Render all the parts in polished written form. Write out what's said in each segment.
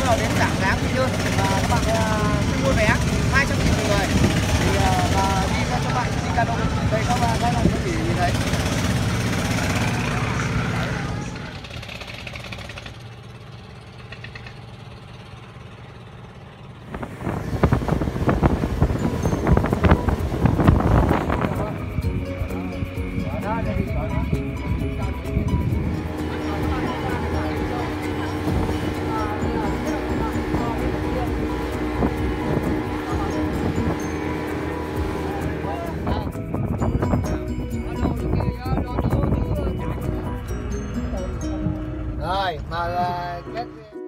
bắt đầu đến cảng Cá Quy Nhơn và các bạn sẽ mua vé 200.000 một người thì và đi ra cho bạn đi cano đây các bạn có thể nhìn thấy. Rồi mà các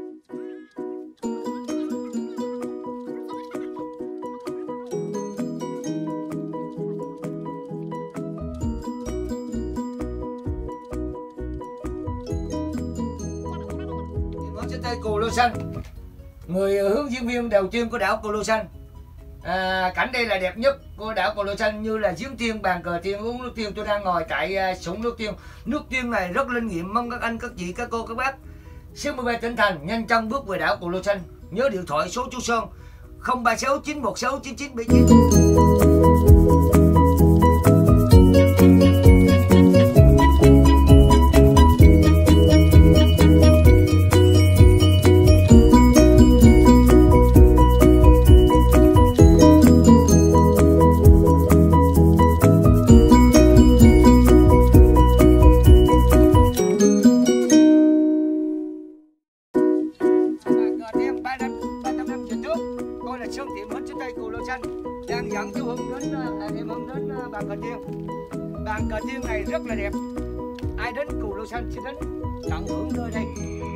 món trên tay Cù Lao Xanh, người hướng dẫn viên đầu tiên của đảo Cù Lao Xanh. Cảnh đây là đẹp nhất của đảo Cù Lao Xanh, như là giếng tiên, bàn cờ tiên, uống nước tiên. Tôi đang ngồi tại sủng nước tiên. Nước tiên này rất linh nghiệm, mong các anh, các chị, các cô, các bác 63 tỉnh thành nhanh chân bước về đảo Cù Lao Xanh. Nhớ điện thoại số chú Sơn 036 916 9979. Sơn Tiệm hết trên tay Cù Lao Xanh đang dẫn chú Hưng đến em Hưng đến bàn cờ tiên. Bàn cờ tiên này rất là đẹp. Ai đến Cù Lao Xanh sẽ đến tận hưởng nơi đây.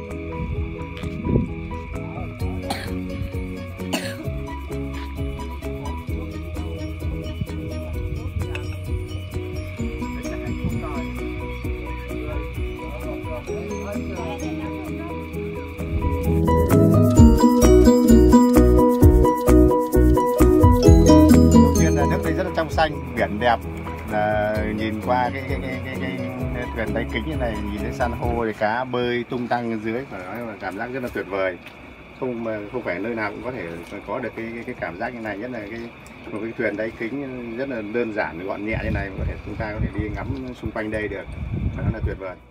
Trong xanh, biển đẹp, là nhìn qua cái thuyền đáy kính như này, nhìn thấy san hô thì cá bơi tung tăng dưới, phải nói là cảm giác rất là tuyệt vời. Không phải nơi nào cũng có thể có được cái cảm giác như này, nhất là một cái thuyền đáy kính rất là đơn giản, gọn nhẹ như này, chúng ta có thể đi ngắm xung quanh đây được, nó là tuyệt vời.